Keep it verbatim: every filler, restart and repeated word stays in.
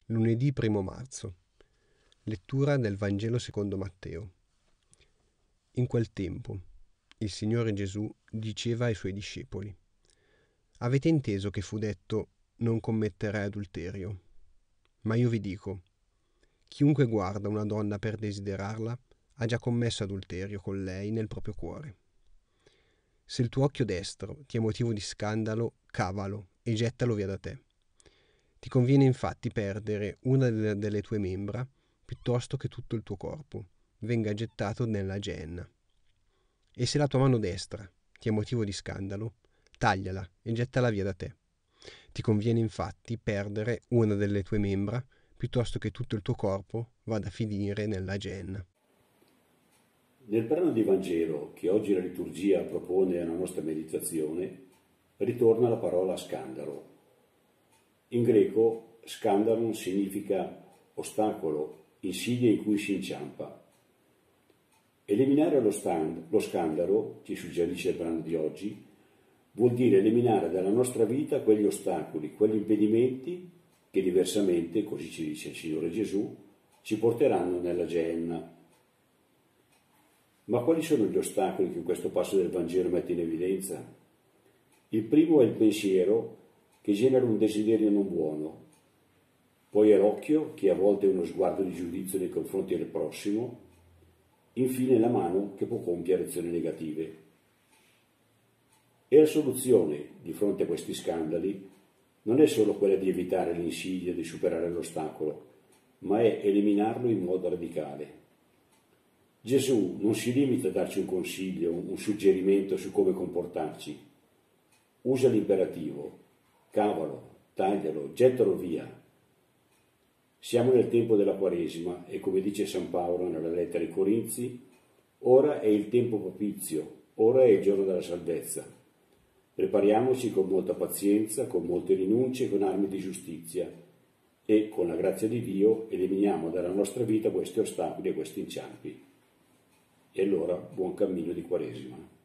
Lunedì primo marzo. Lettura del Vangelo secondo Matteo. In quel tempo, il Signore Gesù diceva ai Suoi discepoli: Avete inteso che fu detto: non commetterai adulterio? Ma io vi dico: chiunque guarda una donna per desiderarla ha già commesso adulterio con lei nel proprio cuore. Se il tuo occhio destro ti è motivo di scandalo, cavalo e gettalo via da te. Ti conviene infatti perdere una delle tue membra piuttosto che tutto il tuo corpo venga gettato nella Geenna. E se la tua mano destra ti è motivo di scandalo, tagliala e gettala via da te. Ti conviene infatti perdere una delle tue membra piuttosto che tutto il tuo corpo vada a finire nella Geenna. Nel brano di Vangelo che oggi la liturgia propone alla nostra meditazione ritorna la parola scandalo. In greco scandalon significa ostacolo, insidia in cui si inciampa. Eliminare lo, stand, lo scandalo, ci suggerisce il brano di oggi, vuol dire eliminare dalla nostra vita quegli ostacoli, quegli impedimenti che diversamente, così ci dice il Signore Gesù, ci porteranno nella Geenna. Ma quali sono gli ostacoli che in questo passo del Vangelo mette in evidenza? Il primo è il pensiero, che genera un desiderio non buono. Poi è l'occhio, che a volte è uno sguardo di giudizio nei confronti del prossimo. Infine la mano, che può compiere azioni negative. E la soluzione di fronte a questi scandali non è solo quella di evitare l'insidia, di superare l'ostacolo, ma è eliminarlo in modo radicale. Gesù non si limita a darci un consiglio, un suggerimento su come comportarci. Usa l'imperativo: cavalo, taglialo, gettalo via. Siamo nel tempo della Quaresima e, come dice San Paolo nella lettera ai Corinzi, ora è il tempo propizio, ora è il giorno della salvezza. Prepariamoci con molta pazienza, con molte rinunce, con armi di giustizia e, con la grazia di Dio, eliminiamo dalla nostra vita questi ostacoli e questi inciampi. E allora buon cammino di Quaresima.